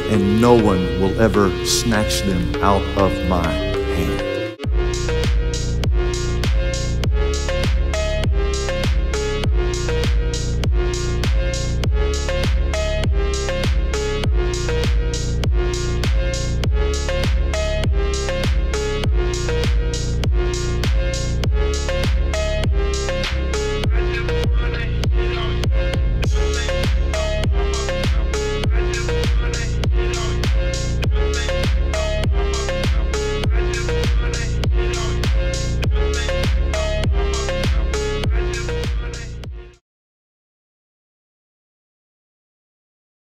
and no one will ever snatch them out of my hand.